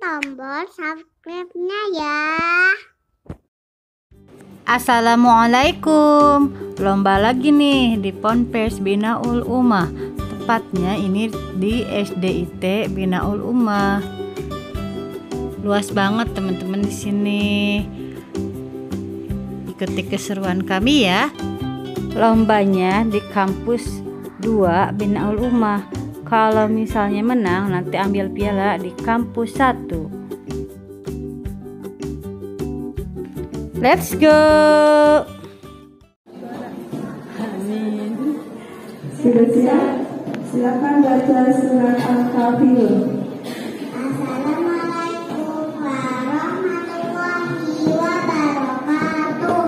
tombol subscribe-nya ya. Assalamualaikum. Lomba lagi nih di Ponpes Binaul Ummah. Tepatnya ini di SDIT Binaul Ummah. Luas banget teman-teman di sini. Ikuti keseruan kami ya. Lombanya di kampus 2 Binaul Ummah. Kalau misalnya menang nanti ambil piala di kampus 1. Let's go. Amin. Sudah siap? Silakan baca surat Al-Kafirun. Assalamualaikum warahmatullahi wabarakatuh.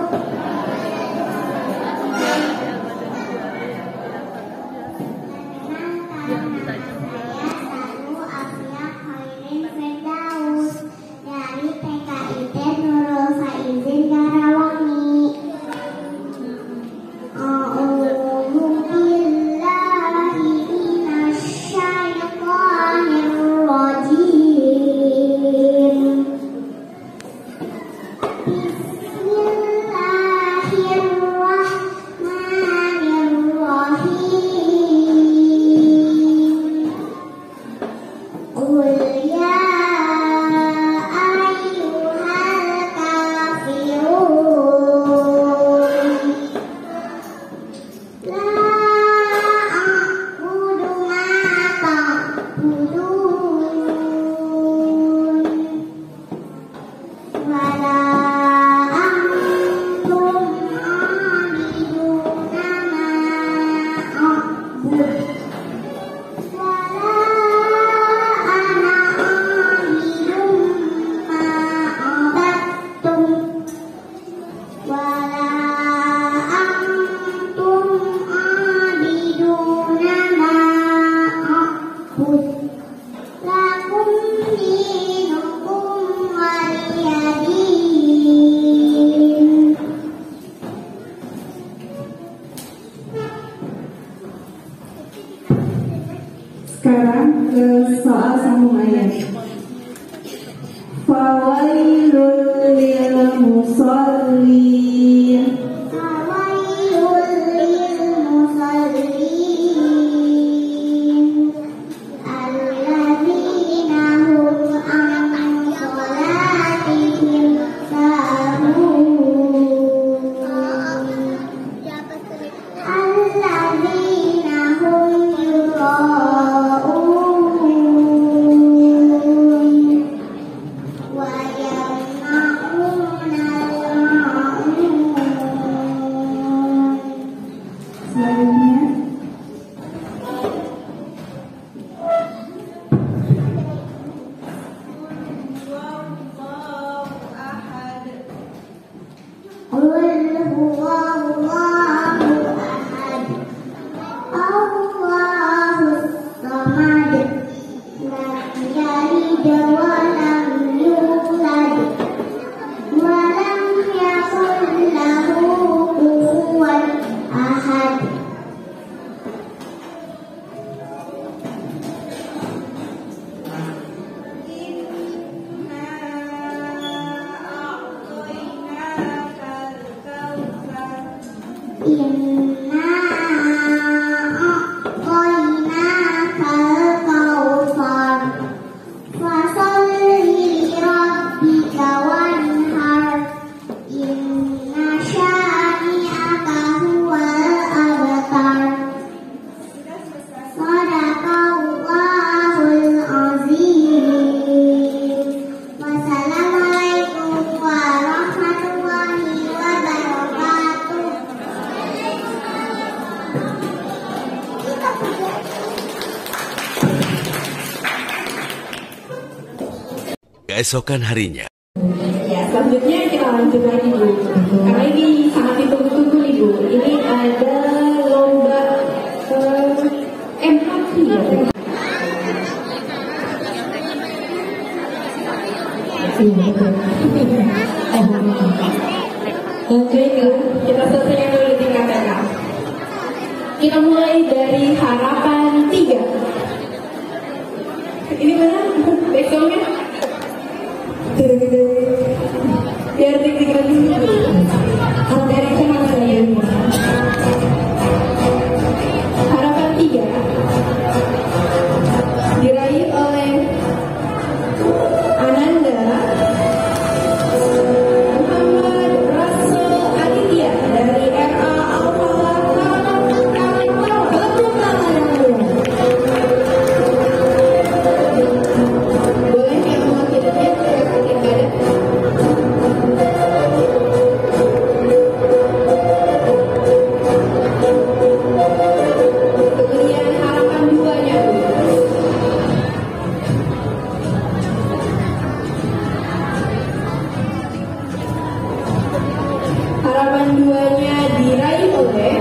Sanu Afia Khairin Firdaus dari PKIT Nurul Faizin Karawangi. A'udzu billahi minasyaitonir rajim. Sekarang ke soal sambung ayat. Fawailul lil musallin. Fawailul lil musallin alladzina hum an sholatihim sahun. Alladzina hum yura'un wa yamna'unal ma'un. Selanjutnya Qul huwallahu ahad, Allahus samad, lam yalid wa lam yulad, wa lam yakul lahu kufuwan ahad. Inna a'tainakal kautsar, fasholli li rabbika wanhar, inna syani'aka huwal abtar. Shadaqallahul azim. Wassalamualaikum warahmatullahi wabarakatuh. Keesokan harinya. ya, selanjutnya kita lanjut lagi Bu. Karena ini sangat ditunggu-tunggu nih Bu. Ini ada lomba empati ya. Oke, kita selesaikan dulu tingkatan. Kita mulai dari harapan 3. Ini benar backgroundnya? gede-gede. Biar deg-degan dulu. Dari semangat ya. Harapan 3 diraih oleh Ananda Muhammad Rasul Aditya dari RA Al-Falah Karawang. Tepuk tangan yang meriah. Boleh yang mewakilinya silakan ada. Kemudian harapan 2-nya. Harapan 2-nya diraih oleh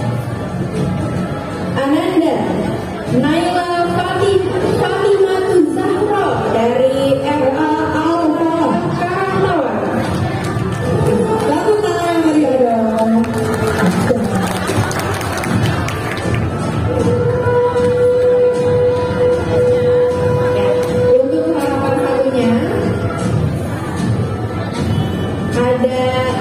Ananda Naila Fatimah Zahra dari RA Al-Falah Karawang. Tepuk tangan yang meriah dong. Untuk harapan satunya ada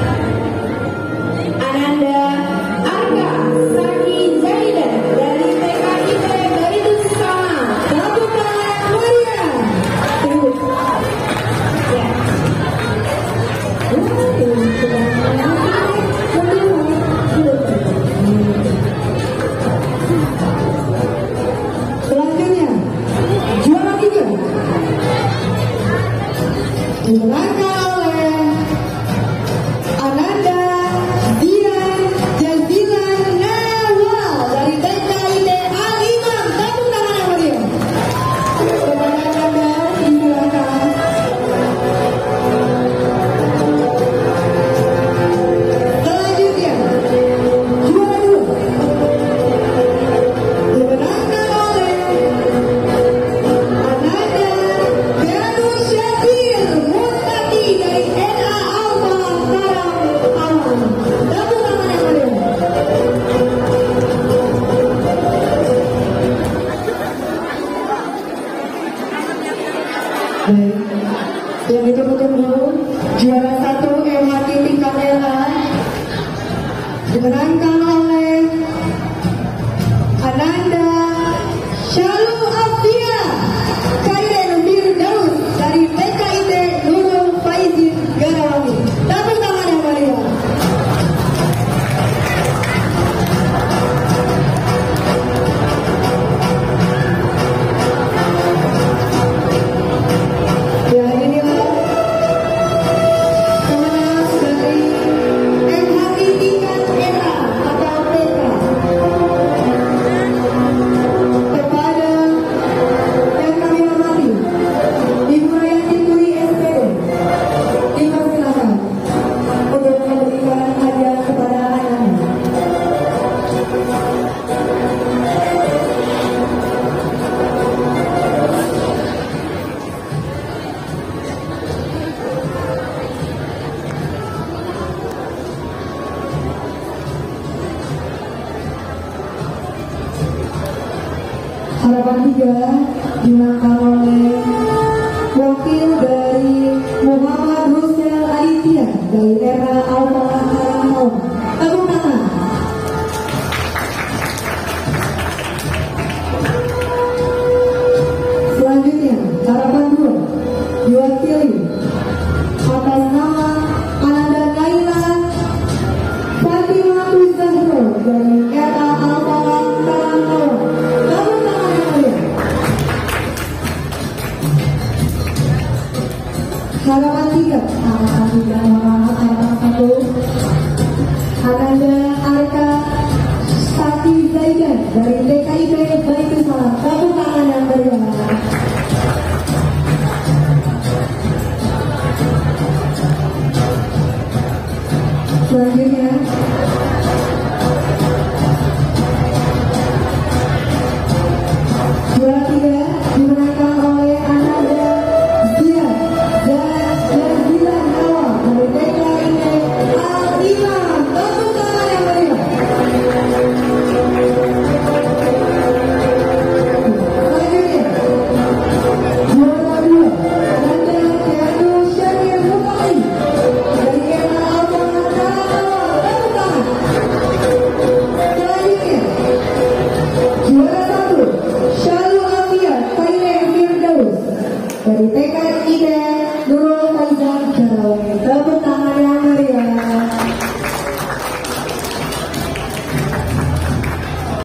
Ananda Arka Saki Zaidan dari TKIP Baitus Sama. Tepuk tangan yang meriah. Ya. Selanjutnya juara 3 dimenangkan oleh Ananda Dian Jazilan Nawal dari TKIP Al-Imam. Tepuk tangan yang meriah. Kepada Ananda dipersilakan. Selanjutnya juara 2 dimenangkan oleh Ananda Danu Syakir Mutaki dari NA Al-Falah Karawang. Tepuk tangan yang meriah. Baik, yang ditunggu-tunggu juara 1 MHT tingkat LA dimenangkan oleh Ananda Syalu Abdia Khairul Firdaus dari TKIP Nurul Faizin Garawangi. Tepuk tangan yang meriah. Ya, inilah kemenangan dari MHT tingkat LA atau PK. Kepada yang kami hormati Ibu Rayati Turi SPD, dipersilakan untuk memberikan hadiah kepada anaknya. Harapan 3 dimenangkan oleh wakil dari Muhammad Rusel Aditya dari RA Al-Falah Karawang. Tepuk tangan. Selanjutnya harapan 2 diwakili atas nama Ananda Naila Fatimah Zahra dari RA Al-Falah Karawang. Tepuk tangan yang meriah. Harapan 3 harapan 1 Ananda Arka Saki Zaidan dari TKIP Baitus Sama. Tepuk tangan yang meriah.